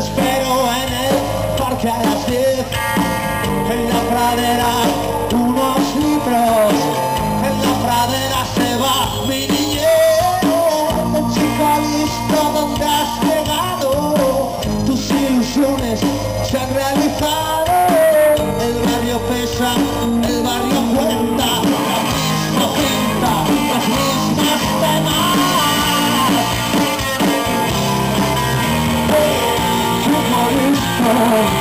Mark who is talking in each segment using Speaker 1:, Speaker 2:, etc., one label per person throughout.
Speaker 1: espero en el parque a las 10, en la pradera unos litros, en la pradera se va mi niñez. Chico Listo, ¿dónde has llegado? Tus ilusiones se han realizado. El barrio pesa, el barrio cuenta, la misma pinta, las mismas temas. Chico Listo,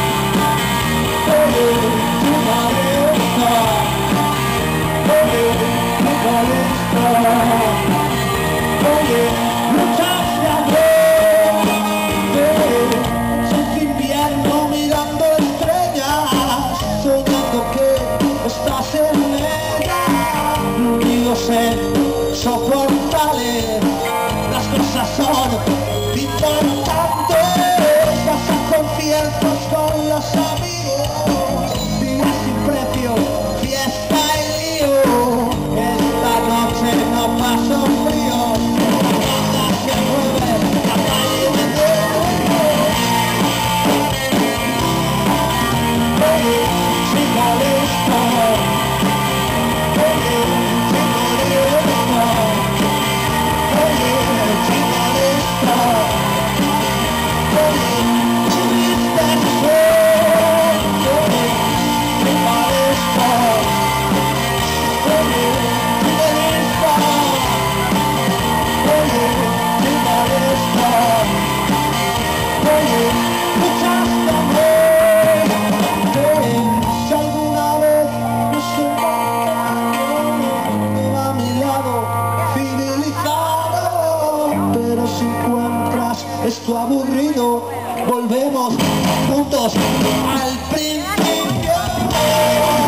Speaker 1: Chico Listo, Chico Listo, luchas de amor, sin invierno mirando estrellas, soñando que estás en ella, unidos en soportales, las cosas son importantes. Vas a conciertos con los amigos, días sin precio, fiesta y lío. Esta noche no paso frío, nada se mueve, la calle me duele. Chico Listo, Chico Listo, Chico Listo. Si alguna vez nos encontramos a mi lado fidelizado, pero si encuentras esto aburrido, volvemos juntos al principio.